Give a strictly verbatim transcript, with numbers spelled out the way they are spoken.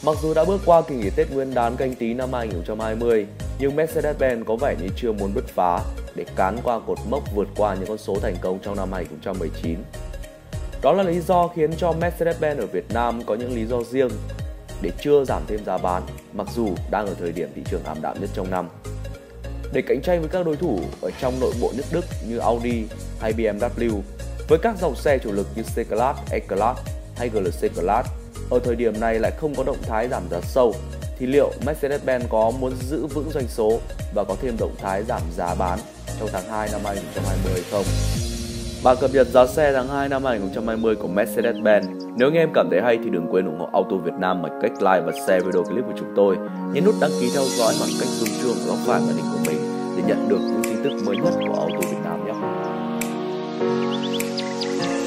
Mặc dù đã bước qua kỳ nghỉ Tết Nguyên đán Canh Tý năm hai không hai không, nhưng Mercedes-Benz có vẻ như chưa muốn bứt phá để cán qua cột mốc vượt qua những con số thành công trong năm hai không một chín. Đó là lý do khiến cho Mercedes-Benz ở Việt Nam có những lý do riêng để chưa giảm thêm giá bán, mặc dù đang ở thời điểm thị trường ảm đạm nhất trong năm. Để cạnh tranh với các đối thủ ở trong nội bộ nước Đức như Audi hay bê em vê, với các dòng xe chủ lực như C-Class, E-Class hay giê lờ xê Class, ở thời điểm này lại không có động thái giảm giá sâu, thì liệu Mercedes-Benz có muốn giữ vững doanh số và có thêm động thái giảm giá bán trong tháng hai năm hai không hai không hay không? Bản cập nhật giá xe tháng hai năm hai không hai không của Mercedes-Benz. Nếu anh em cảm thấy hay thì đừng quên ủng hộ Auto Việt Nam bằng cách like và share video clip của chúng tôi. Nhấn nút đăng ký theo dõi bằng cách rung chuông góc phải màn hình của mình để nhận được những tin tức mới nhất của Auto Việt Nam nhé.